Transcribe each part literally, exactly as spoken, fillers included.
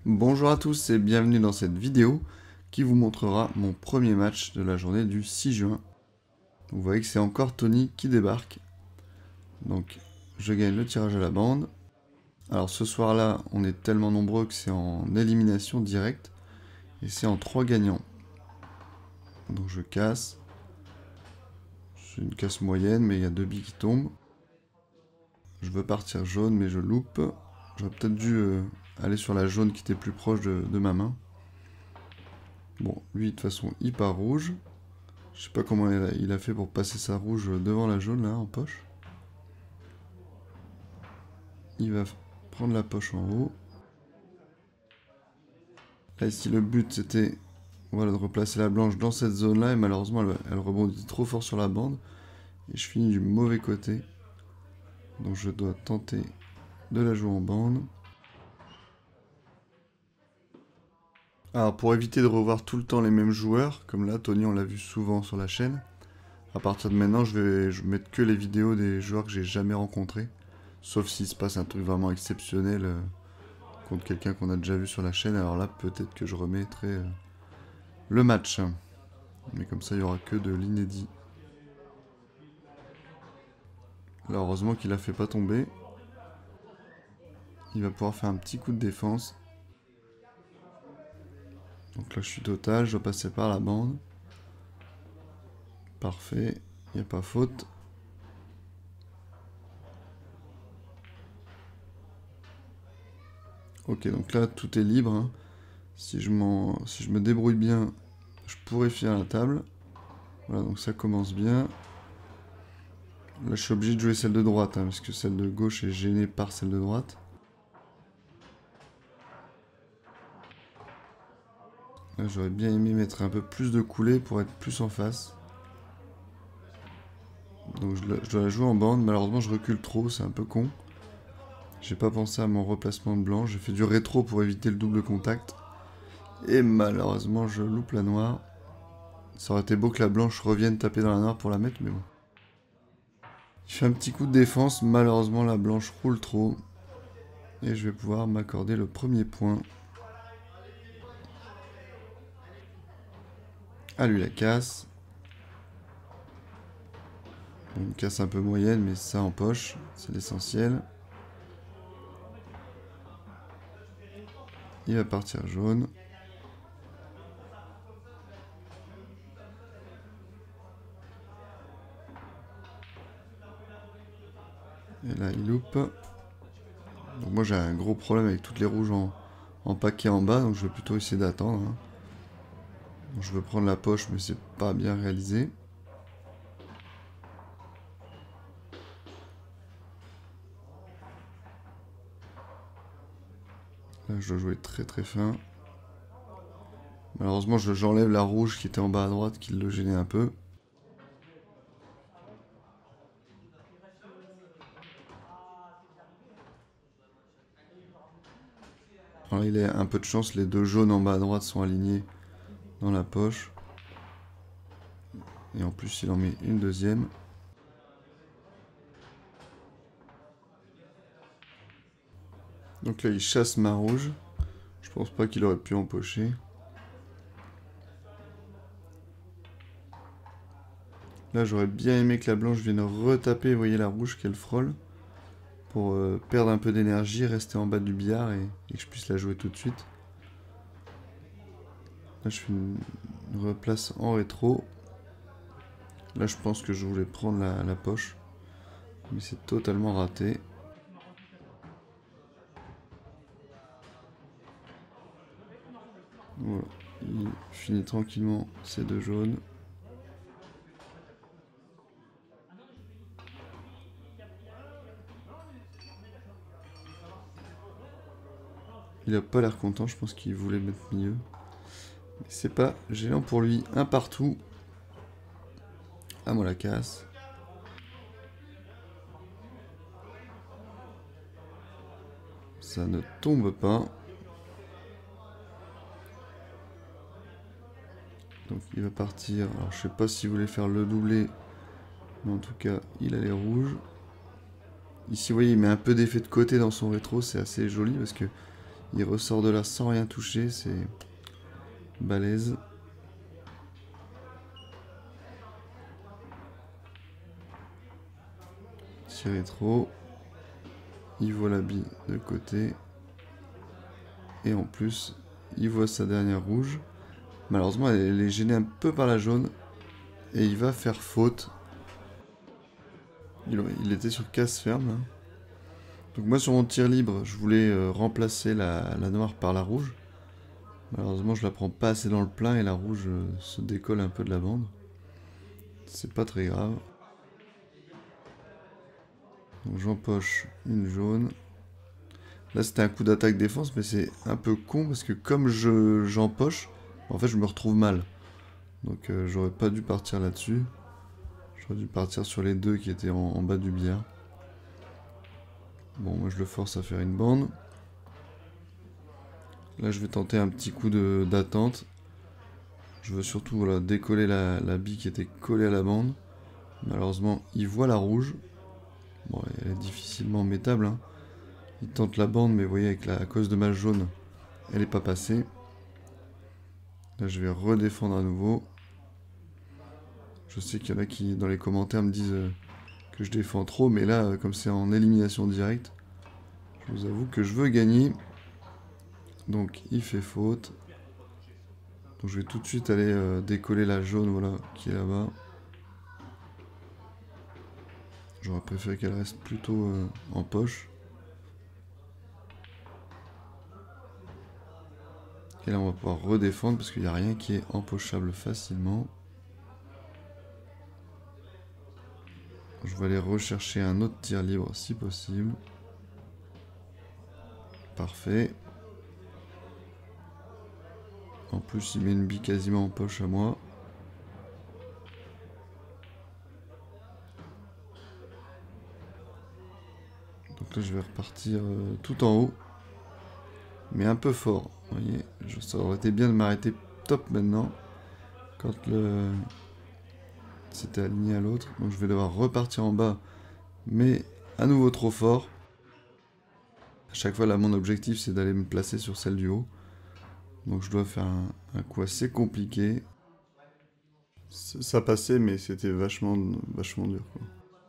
Bonjour à tous et bienvenue dans cette vidéo qui vous montrera mon premier match de la journée du six juin. Vous voyez que c'est encore Tony qui débarque. Donc je gagne le tirage à la bande. Alors ce soir-là, on est tellement nombreux que c'est en élimination directe et c'est en trois gagnants. Donc je casse. C'est une casse moyenne mais il y a deux billes qui tombent. Je veux partir jaune mais je loupe. J'aurais peut-être dû euh, aller sur la jaune qui était plus proche de, de ma main. Bon, lui de toute façon il part rouge. Je sais pas comment il a, il a fait pour passer sa rouge devant la jaune là en poche. Il va prendre la poche en haut. Là ici le but c'était voilà, de replacer la blanche dans cette zone là et malheureusement elle, elle rebondit trop fort sur la bande. Et je finis du mauvais côté. Donc je dois tenter de la jouer en bande. Alors pour éviter de revoir tout le temps les mêmes joueurs, comme là Tony on l'a vu souvent sur la chaîne, à partir de maintenant je vais, je vais mettre que les vidéos des joueurs que j'ai jamais rencontrés. Sauf s'il se passe un truc vraiment exceptionnel euh, contre quelqu'un qu'on a déjà vu sur la chaîne, alors là peut-être que je remettrai euh, le match. Mais comme ça il n'y aura que de l'inédit. Là heureusement qu'il a fait pas tomber. Il va pouvoir faire un petit coup de défense. Donc là je suis total, je dois passer par la bande. Parfait, il n'y a pas faute. Ok, donc là tout est libre. Hein. Si, je si je me débrouille bien, je pourrais finir la table. Voilà, donc ça commence bien. Là je suis obligé de jouer celle de droite, hein, parce que celle de gauche est gênée par celle de droite. Là j'aurais bien aimé mettre un peu plus de coulées pour être plus en face. Donc je, je dois la jouer en bande, malheureusement je recule trop, c'est un peu con. J'ai pas pensé à mon replacement de blanc, j'ai fait du rétro pour éviter le double contact. Et malheureusement je loupe la noire. Ça aurait été beau que la blanche revienne taper dans la noire pour la mettre, mais bon. Je fais un petit coup de défense, malheureusement la blanche roule trop. Et je vais pouvoir m'accorder le premier point. Ah lui la casse. Une casse un peu moyenne, mais ça en poche, c'est l'essentiel. Il va partir jaune. Et là il loupe. Donc moi j'ai un gros problème avec toutes les rouges en, en paquet en bas, donc je vais plutôt essayer d'attendre. Hein. Je veux prendre la poche, mais c'est pas bien réalisé. Là je dois jouer très très fin. Malheureusement j'enlève la rouge qui était en bas à droite, qui le gênait un peu. Alors il a un peu de chance, les deux jaunes en bas à droite sont alignés dans la poche. Et en plus il en met une deuxième. Donc là il chasse ma rouge. Je pense pas qu'il aurait pu empocher. Là j'aurais bien aimé que la blanche vienne retaper, vous voyez la rouge qu'elle frôle. Pour euh, perdre un peu d'énergie, rester en bas du billard et, et que je puisse la jouer tout de suite. Là je fais une, une replace en rétro. Là je pense que je voulais prendre la, la poche. Mais c'est totalement raté. Voilà. Il finit tranquillement ces deux jaunes. Il a pas l'air content, je pense qu'il voulait mettre milieu. Mais c'est pas gênant pour lui. Un partout. Ah moi la casse. Ça ne tombe pas. Donc il va partir. Alors je sais pas s'il voulait faire le doublé. Mais en tout cas, il a les rouges. Ici, vous voyez, il met un peu d'effet de côté dans son rétro. C'est assez joli parce que Il ressort de là sans rien toucher, c'est balèze. Tirer trop. Il voit la bille de côté. Et en plus, il voit sa dernière rouge. Malheureusement, elle est gênée un peu par la jaune. Et il va faire faute. Il, il était sur casse ferme. Hein. Donc moi, sur mon tir libre, je voulais euh, remplacer la, la noire par la rouge. Malheureusement, je la prends pas assez dans le plein et la rouge euh, se décolle un peu de la bande. C'est pas très grave. Donc j'empoche une jaune. Là, c'était un coup d'attaque défense, mais c'est un peu con parce que comme je j'empoche, en fait, je me retrouve mal. Donc euh, j'aurais pas dû partir là-dessus. J'aurais dû partir sur les deux qui étaient en, en bas du billard. Bon, moi je le force à faire une bande. Là, je vais tenter un petit coup d'attente. Je veux surtout voilà, décoller la, la bille qui était collée à la bande. Malheureusement, il voit la rouge. Bon, elle est difficilement métable. Hein. Il tente la bande, mais vous voyez, avec la, à cause de ma jaune, elle n'est pas passée. Là, je vais redéfendre à nouveau. Je sais qu'il y en a qui, dans les commentaires, me disent euh, que je défends trop. Mais là, euh, comme c'est en élimination directe, je vous avoue que je veux gagner. Donc, il fait faute. Donc, je vais tout de suite aller euh, décoller la jaune, voilà, qui est là-bas. J'aurais préféré qu'elle reste plutôt euh, en poche. Et là, on va pouvoir redéfendre parce qu'il n'y a rien qui est empochable facilement. Je vais aller rechercher un autre tir libre si possible. Parfait. En plus, il met une bille quasiment en poche à moi. Donc là, je vais repartir euh, tout en haut. Mais un peu fort. Vous voyez, je, ça aurait été bien de m'arrêter top maintenant. Quand le... c'était aligné à l'autre. Donc je vais devoir repartir en bas. Mais à nouveau trop fort. À chaque fois, là, mon objectif, c'est d'aller me placer sur celle du haut. Donc je dois faire un, un coup assez compliqué. Ça passait, mais c'était vachement, vachement dur, quoi.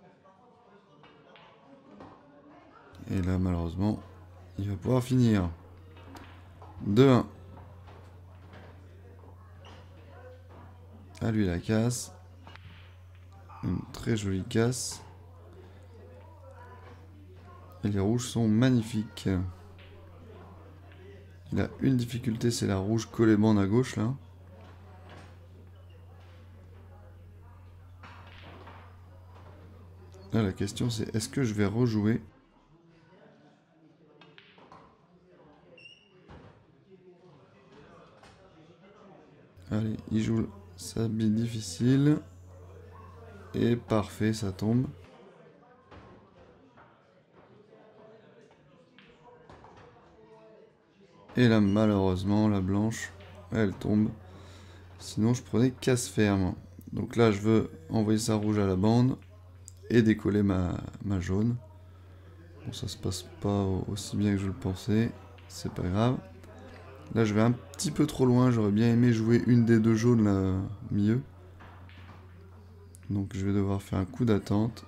Et là, malheureusement, il va pouvoir finir. deux un. À lui la casse. Une très jolie casse. Et les rouges sont magnifiques. Il a une difficulté, c'est la rouge collée bande à gauche, là. Là, la question, c'est est-ce que je vais rejouer? Allez, il joue sa bille difficile. Et parfait, ça tombe. Et là, malheureusement, la blanche, elle tombe. Sinon, je prenais casse ferme. Donc là, je veux envoyer sa rouge à la bande et décoller ma, ma jaune. Bon, ça se passe pas aussi bien que je le pensais. C'est pas grave. Là, je vais un petit peu trop loin. J'aurais bien aimé jouer une des deux jaunes, là, au milieu. Donc, je vais devoir faire un coup d'attente.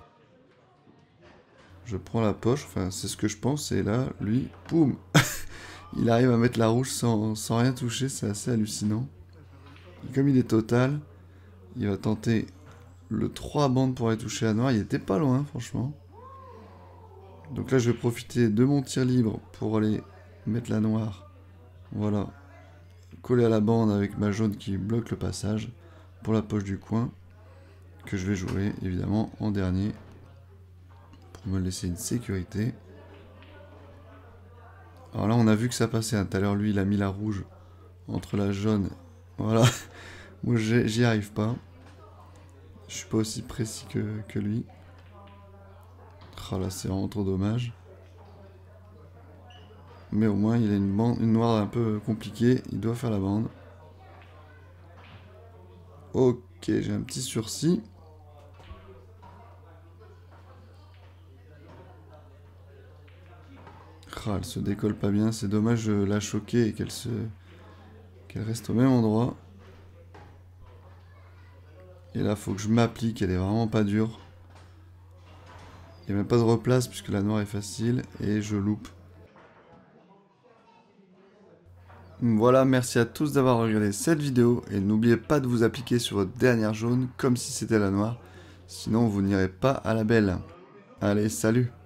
Je prends la poche. Enfin, c'est ce que je pense. Et là, lui, poum. Il arrive à mettre la rouge sans, sans rien toucher. C'est assez hallucinant. Et comme il est total, il va tenter le trois bandes pour aller toucher la noire. Il était pas loin, franchement. Donc là, je vais profiter de mon tir libre pour aller mettre la noire. Voilà. Coller à la bande avec ma jaune qui bloque le passage pour la poche du coin. Que je vais jouer, évidemment, en dernier. Pour me laisser une sécurité. Alors là, on a vu que ça passait. Tout à l'heure, lui, il a mis la rouge entre la jaune. Voilà. Moi, j'y arrive pas. Je suis pas aussi précis que, que lui. Oh là, c'est vraiment trop dommage. Mais au moins, il a une, bande, une noire un peu compliquée. Il doit faire la bande. Ok, j'ai un petit sursis. Ah, elle se décolle pas bien, c'est dommage de la choquer et qu'elle se... qu'elle reste au même endroit. Et là, faut que je m'applique, elle est vraiment pas dure. Il n'y a même pas de replace puisque la noire est facile et je loupe. Voilà, merci à tous d'avoir regardé cette vidéo et n'oubliez pas de vous appliquer sur votre dernière jaune comme si c'était la noire. Sinon, vous n'irez pas à la belle. Allez, salut!